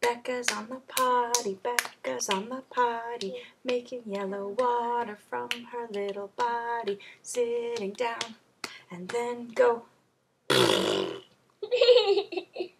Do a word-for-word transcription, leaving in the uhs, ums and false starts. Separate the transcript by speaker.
Speaker 1: Becca's on the potty, Becca's on the potty, making yellow water from her little body, sitting down, and then go.